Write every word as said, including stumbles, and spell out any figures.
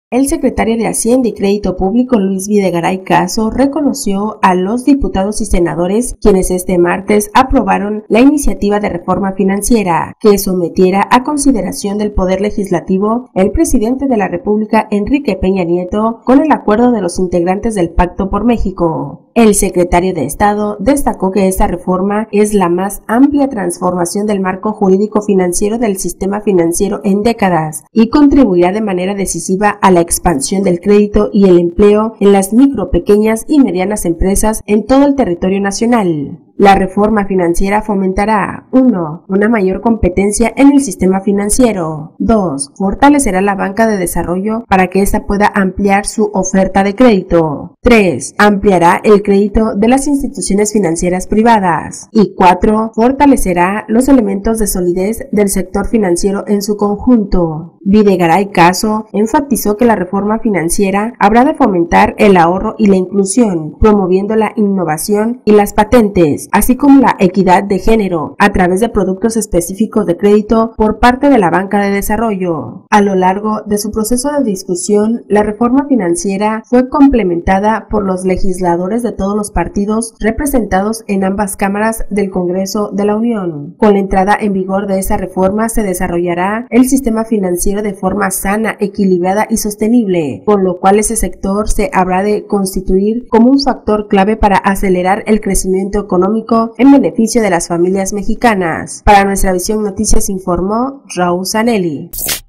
El secretario de Hacienda y Crédito Público, Luis Videgaray Caso, reconoció a los diputados y senadores quienes este martes aprobaron la iniciativa de reforma financiera que sometiera a consideración del Poder Legislativo el presidente de la República, Enrique Peña Nieto, con el acuerdo de los integrantes del Pacto por México. El secretario de Estado destacó que esta reforma es la más amplia transformación del marco jurídico financiero del sistema financiero en décadas y contribuirá de manera decisiva a la expansión del crédito y el empleo en las micro, pequeñas y medianas empresas en todo el territorio nacional. La reforma financiera fomentará uno Una mayor competencia en el sistema financiero. dos Fortalecerá la banca de desarrollo para que ésta pueda ampliar su oferta de crédito. tres Ampliará el crédito de las instituciones financieras privadas. Y cuatro Fortalecerá los elementos de solidez del sector financiero en su conjunto. Videgaray Caso enfatizó que la reforma financiera habrá de fomentar el ahorro y la inclusión, promoviendo la innovación y las patentes, así como la equidad de género, a través de productos específicos de crédito por parte de la banca de desarrollo. A lo largo de su proceso de discusión, la reforma financiera fue complementada por los legisladores de todos los partidos representados en ambas cámaras del Congreso de la Unión. Con la entrada en vigor de esa reforma se desarrollará el sistema financiero de forma sana, equilibrada y sostenible, por lo cual ese sector se habrá de constituir como un factor clave para acelerar el crecimiento económico en beneficio de las familias mexicanas. Para Nuestra Visión Noticias informó Raúl Zanelli.